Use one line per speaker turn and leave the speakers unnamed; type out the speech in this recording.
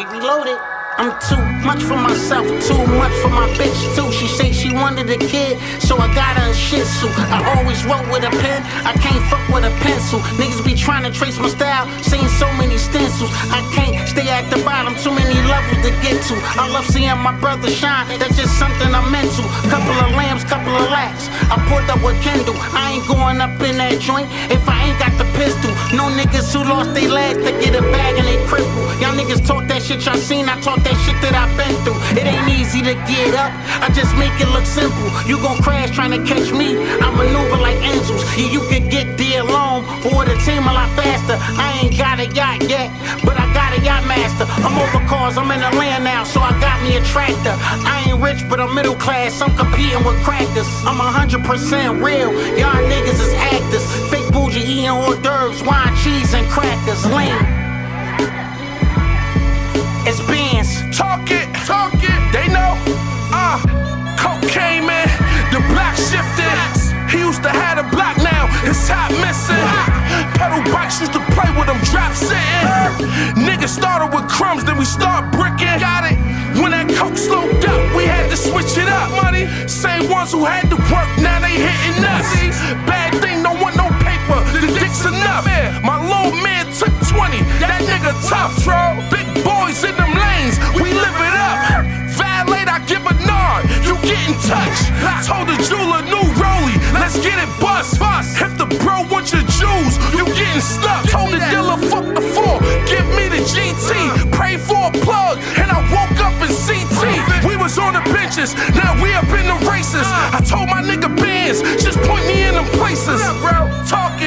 We reloaded. I'm too much for myself, too much for my bitch too. She say she wanted a kid, so I got her a Shih Tzu. I always wrote with a pen, I can't fuck with a pencil. Niggas be trying to trace my style, seeing so many stencils. I can't stay at the bottom, too many levels to get to. I love seeing my brother shine, that's just something I'm into. Couple of lambs, couple of laps, I pulled up with Kendall. I ain't going up in that joint if I ain't got the pistol. No niggas who lost their legs to get a bag and they cripple. Y'all niggas talk that shit y'all seen, I talk that shit that I've been through. It ain't easy to get up, I just make it look simple. You gon' crash trying to catch me, I maneuver like angels. Yeah, you could get there alone, or the team a lot faster. I ain't got a yacht yet, but I got a yacht master. I'm over cars, I'm in the land now, so I got me a tractor. I ain't rich, but I'm middle class, I'm competing with crackers. I'm 100% real, y'all niggas is actors. Fake bougie eating hors d'oeuvres, wine, cheese, and crackers. Lame. It's Benz.
Talk it, they know. Cocaine man, the block shifted. He used to have a block, now his top missing. Pedal bikes used to play with them, drop sitting. Niggas started with crumbs, then we start bricking. Got it. When that coke slowed up, we had to switch it up. Money, same ones who had to work, now they hitting us. Bad thing, don't want no paper, the dick's enough. My little man took 20, that nigga tough. Big boys in them lanes, we live it up. Valet, I give a nod, you get in touch. Told the jeweler, new rollie, let's get it bust. If the bro wants your jewels, you getting stuck. Told the dealer, fuck the 4, give me the GT. Pray for a plug, and I woke up in CT. We was on the benches, now we up in the races. I told my nigga Benz, just point me in them places. Talk